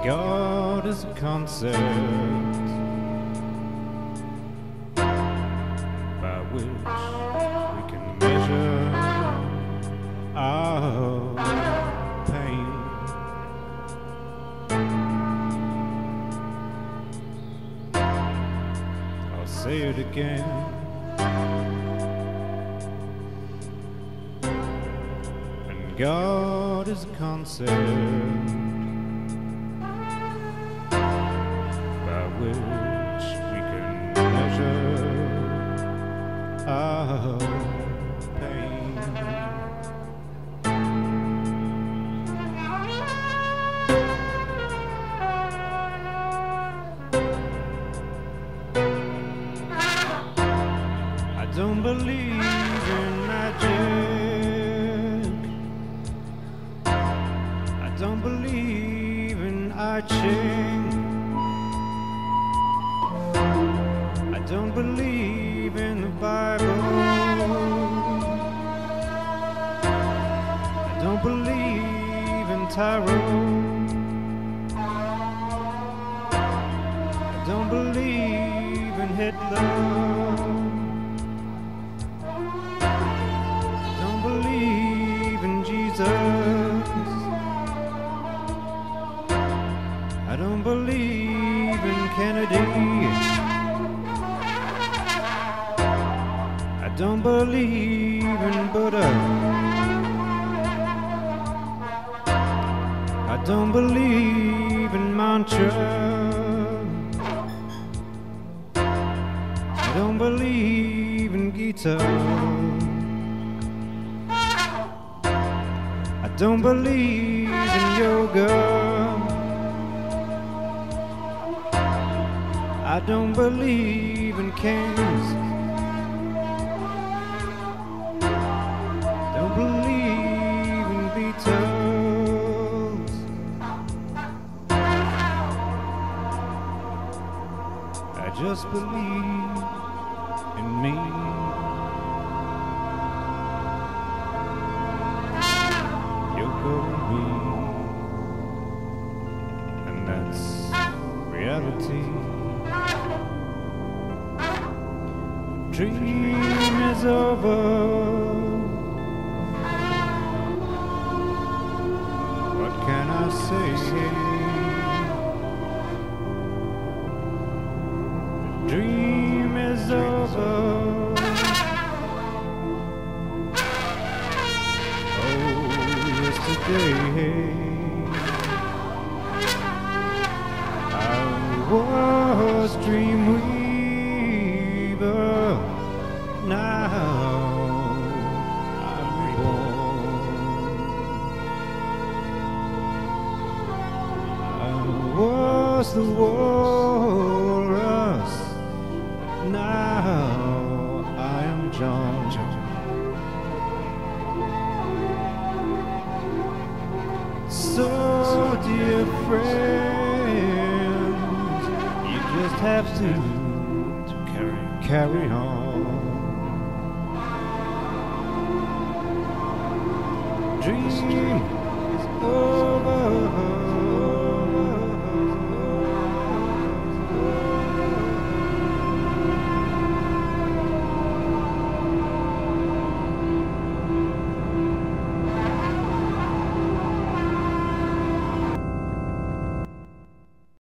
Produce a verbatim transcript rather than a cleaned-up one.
God is a concept by which we can measure our pain. I'll say it again. And God is a concept which we can measure our pain. I don't believe in magic. I don't believe in I-Ching. I don't believe in the Bible. I don't believe in tarot. I don't believe in Hitler. I don't believe in Jesus. I don't believe in Kennedy. I don't believe in Buddha. I don't believe in mantra. I don't believe in Gita. I don't believe in yoga. I don't believe in kings. Don't believe in Beatles. I just believe in me. Yoko and me. And that's reality. Dream is over. What can I say? The dream is over. Oh, yesterday I was dream weaver. Now I'm reborn. I was the walrus. Now I am John. So dear friends, you just have to, to carry, carry on. Dream